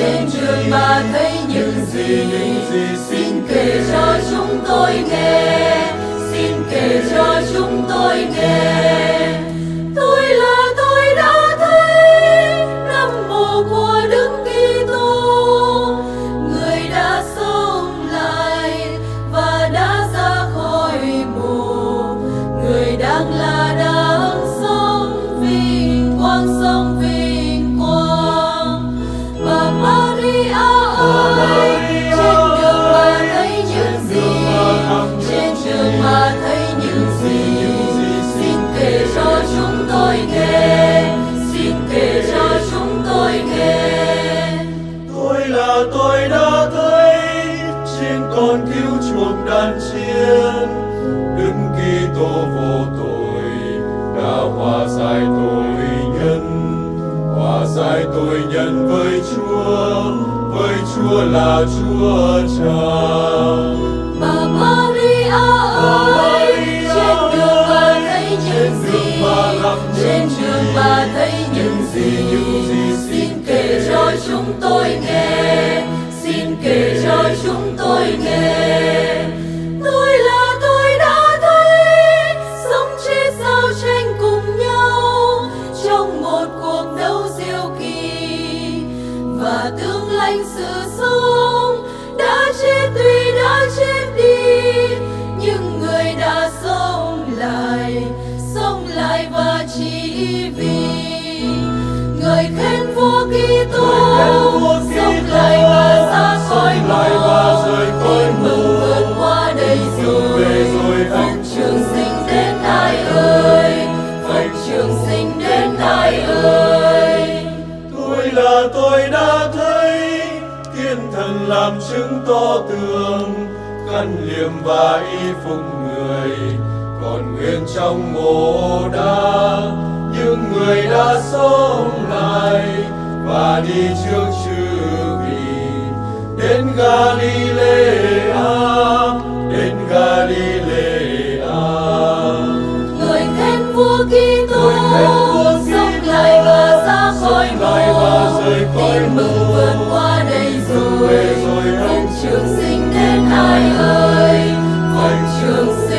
Trên đường mà thấy những gì xin kể cho chúng tôi nghe, xin kể cho chúng tôi nghe. Tôi đã thấy năm mồ của Đức Kitô, người đã sống lại và đã ra khỏi mồ, người đang sống vinh quang, sống vinh quang. Bà Maria ơi, trên đường mà thấy những gì, trên đường mà thấy những gì, xin kể cho chúng tôi nghe, xin kể cho chúng tôi nghe. Tôi đã thấy trên con cứu chuộc đàn chiên, Đức Kitô vô tội đã hòa giải tội nhân với Chúa là Chúa Cha. Bà Maria ơi, trên đường mà thấy những gì, trên đường mà thấy những gì, xin kể cho chúng tôi nghe, xin kể cho chúng tôi nghe. Tôi đã thấy sống chết giao tranh cùng nhau trong một cuộc đấu diệu kỳ, và tương lãnh sự sống đã chết, tuy đã chết đi, nhưng người đã sống lại và chỉ vì người khen vua Kitô sống lại và ra khỏi mồ. Tin mừng vượt qua đây rồi, Phúc trường sinh đến ai ơi, Phúc trường sinh đến ai ơi. Tôi đã thấy thiên thần làm chứng tỏ tường, khăn liệm và y phục người còn nguyên trong mồ đá, những người đã sống lại và đi trước chư vị đến Galilea, đến Galilea. Người khen vua Kitô sống lại và ra khỏi mồ, tin mừng vượt qua đây rồi, Phúc trường sinh đến ai ơi, Phúc trường sinh